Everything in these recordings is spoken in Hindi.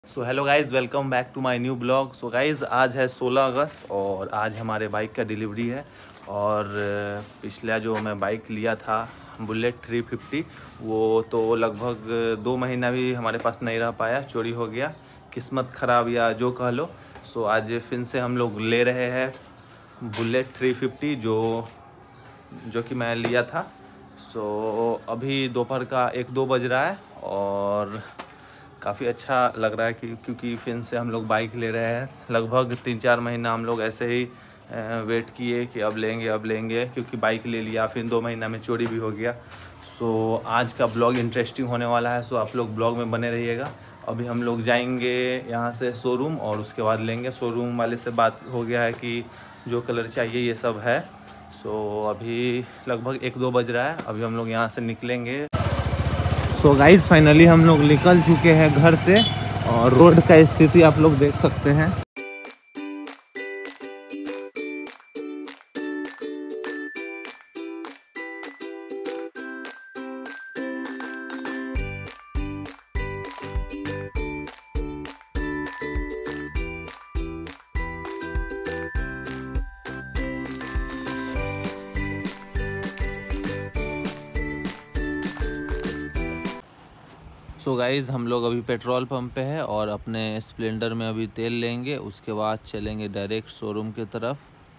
So hello guys, welcome back to my new blog. So guys, आज है 16 अगस्त और आज हमारे बाइक का डिलीवरी है। और पिछला जो मैं बाइक लिया था बुलेट 350, वो तो लगभग 2 महीना भी हमारे पास नहीं रह पाया, चोरी हो गया, किस्मत ख़राब या जो कह लो। सो आज फिर से हम लोग ले रहे हैं बुलेट 350 जो कि मैं लिया था। सो अभी दोपहर का 1-2 बज रहा है और काफ़ी अच्छा लग रहा है क्योंकि फिर से हम लोग बाइक ले रहे हैं। लगभग 3-4 महीना हम लोग ऐसे ही वेट किए कि अब लेंगे क्योंकि बाइक ले लिया, फिर 2 महीना में चोरी भी हो गया। सो आज का ब्लॉग इंटरेस्टिंग होने वाला है, सो आप लोग ब्लॉग में बने रहिएगा। अभी हम लोग जाएंगे यहाँ से शोरूम और उसके बाद लेंगे। शोरूम वाले से बात हो गया है कि जो कलर चाहिए ये सब है। सो अभी लगभग 1-2 बज रहा है, अभी हम लोग यहाँ से निकलेंगे। सो गाइज़, फाइनली हम लोग निकल चुके हैं घर से और रोड का स्थिति आप लोग देख सकते हैं। सो गाइज़, हम लोग अभी पेट्रोल पंप पे है और अपने स्प्लेंडर में अभी तेल लेंगे, उसके बाद चलेंगे डायरेक्ट शोरूम की तरफ।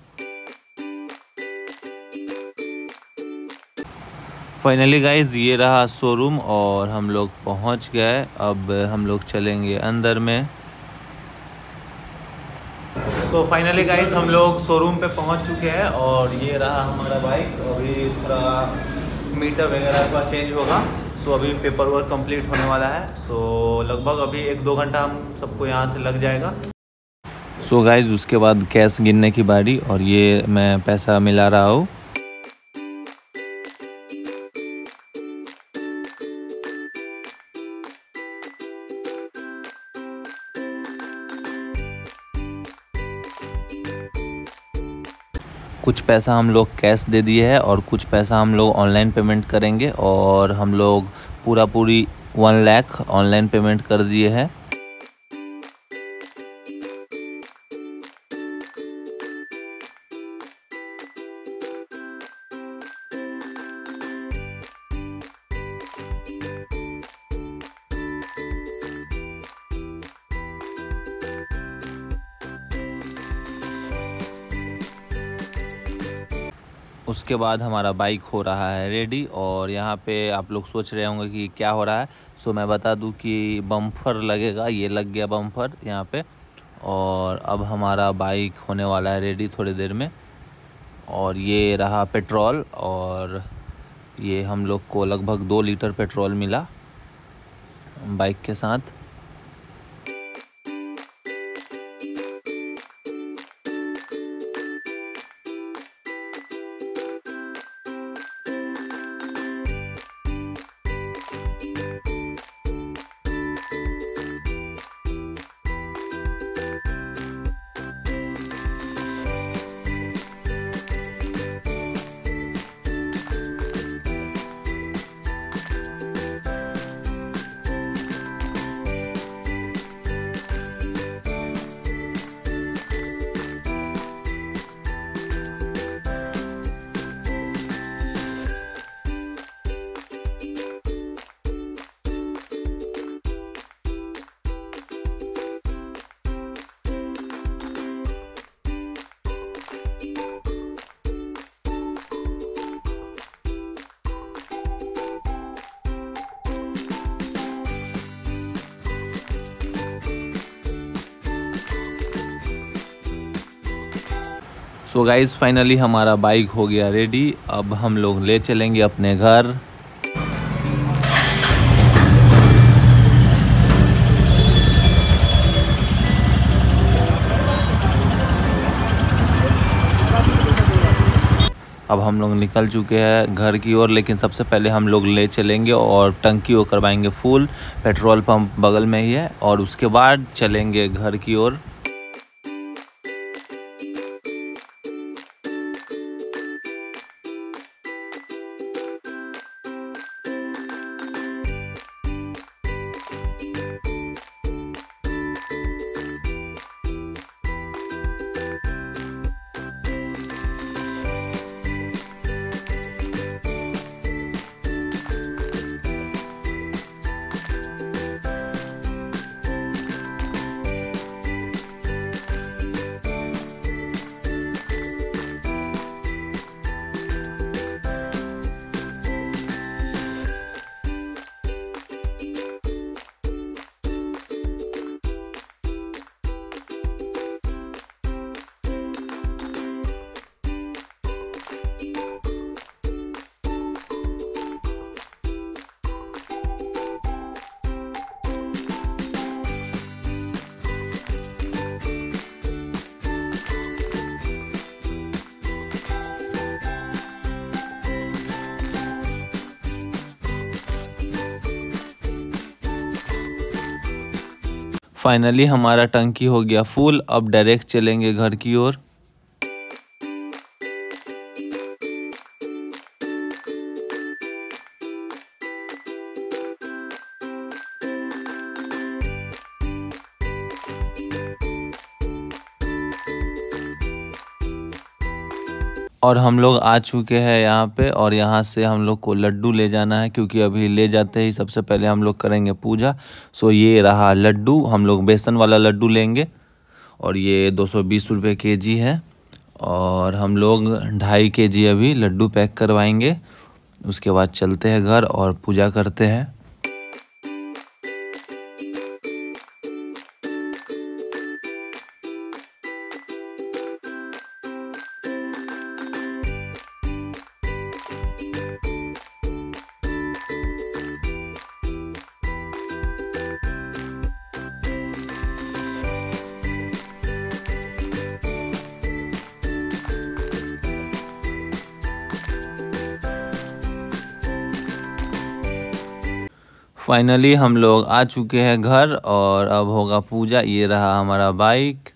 फाइनली गाइज़, ये रहा शोरूम और हम लोग पहुंच गए। अब हम लोग चलेंगे अंदर में। सो फाइनली गाइज़, हम लोग शोरूम पे पहुंच चुके हैं और ये रहा हमारा बाइक। अभी थोड़ा मीटर वगैरह का चेंज होगा। सो अभी पेपर वर्क कंप्लीट होने वाला है। सो लगभग अभी 1-2 घंटा हम सबको यहाँ से लग जाएगा। सो गाइज़, उसके बाद कैश गिनने की बारी और ये मैं पैसा मिला रहा हूँ। कुछ पैसा हम लोग कैश दे दिए है और कुछ पैसा हम लोग ऑनलाइन पेमेंट करेंगे और हम लोग पूरी 1 लाख ऑनलाइन पेमेंट कर दिए है। उसके बाद हमारा बाइक हो रहा है रेडी और यहाँ पे आप लोग सोच रहे होंगे कि क्या हो रहा है। सो मैं बता दूं कि बम्पर लगेगा, ये लग गया बम्पर यहाँ पे। और अब हमारा बाइक होने वाला है रेडी थोड़ी देर में। और ये रहा पेट्रोल और ये हम लोग को लगभग 2 लीटर पेट्रोल मिला बाइक के साथ। सो गाइज़, फाइनली हमारा बाइक हो गया रेडी। अब हम लोग ले चलेंगे अपने घर। अब हम लोग निकल चुके हैं घर की ओर, लेकिन सबसे पहले हम लोग ले चलेंगे और टंकी को करवाएंगे फुल। पेट्रोल पंप बगल में ही है और उसके बाद चलेंगे घर की ओर। फाइनली हमारा टंकी हो गया फुल। अब डायरेक्ट चलेंगे घर की ओर। और हम लोग आ चुके हैं यहाँ पे, और यहाँ से हम लोग को लड्डू ले जाना है, क्योंकि अभी ले जाते ही सबसे पहले हम लोग करेंगे पूजा। सो ये रहा लड्डू, हम लोग बेसन वाला लड्डू लेंगे और ये 220 रुपये केजी है। और हम लोग 2.5 केजी अभी लड्डू पैक करवाएंगे। उसके बाद चलते हैं घर और पूजा करते हैं। फाइनली हम लोग आ चुके हैं घर और अब होगा पूजा। ये रहा हमारा बाइक।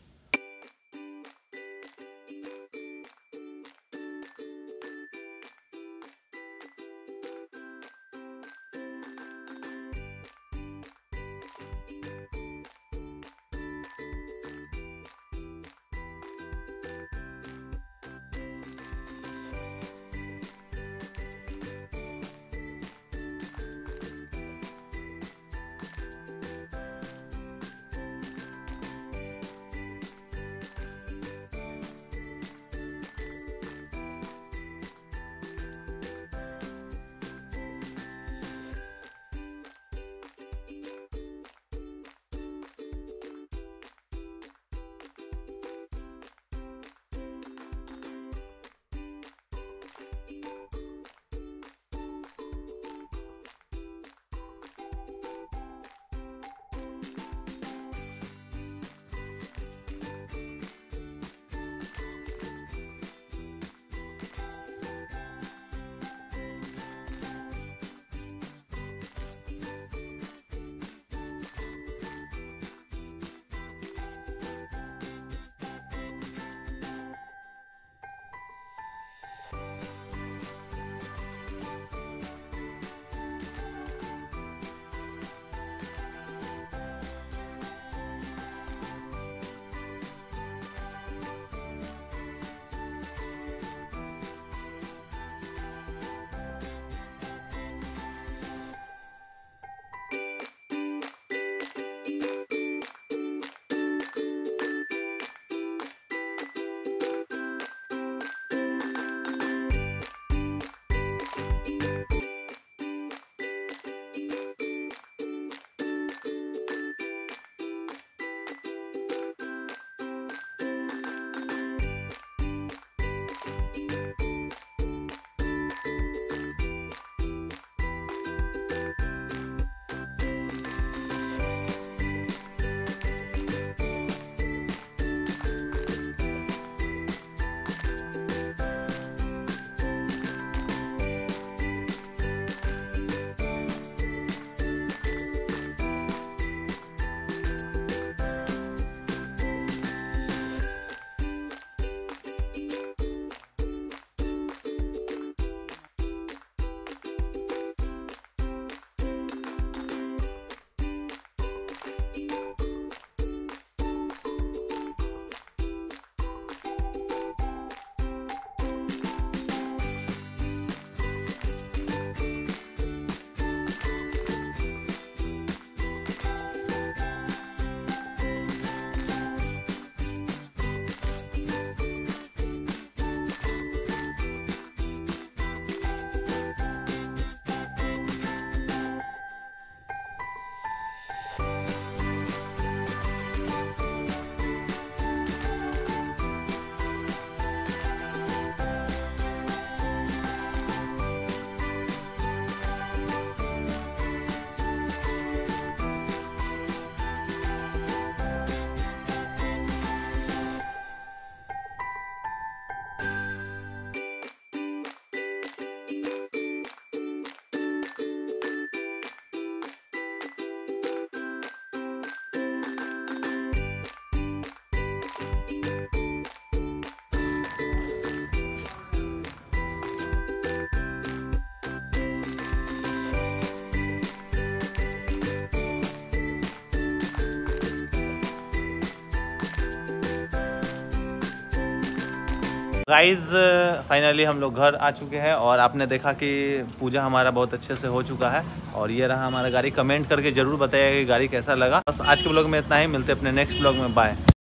गाइज फाइनली हम लोग घर आ चुके हैं और आपने देखा कि पूजा हमारा बहुत अच्छे से हो चुका है। और ये रहा हमारा गाड़ी। कमेंट करके ज़रूर बताइएगा कि गाड़ी कैसा लगा। बस आज के ब्लॉग में इतना ही, मिलते हैं अपने नेक्स्ट ब्लॉग में। बाय।